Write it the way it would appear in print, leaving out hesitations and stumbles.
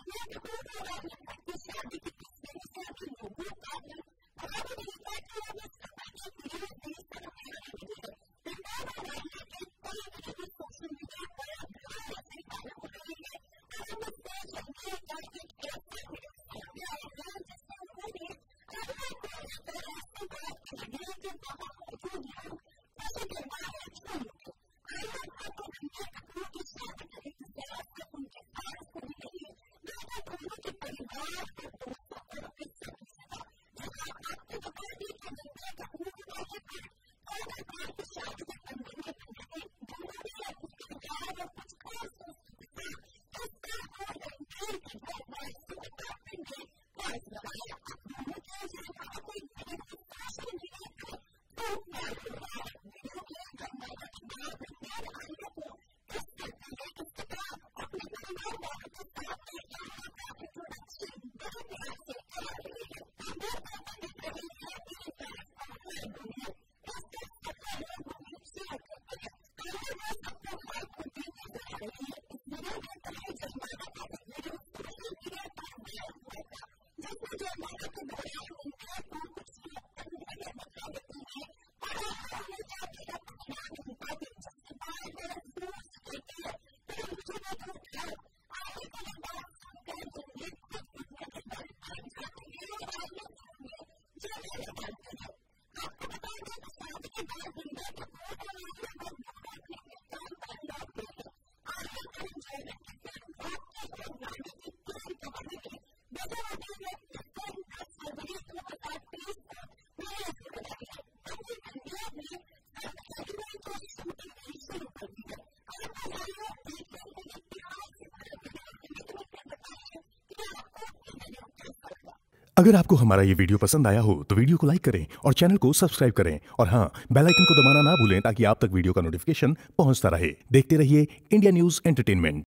अगर आपको हमारा ये वीडियो पसंद आया हो तो वीडियो को लाइक करें और चैनल को सब्सक्राइब करें और हाँ, बेल आइकन को दबाना ना भूलें ताकि आप तक वीडियो का नोटिफिकेशन पहुंचता रहे। देखते रहिए इंडिया न्यूज़ एंटरटेनमेंट।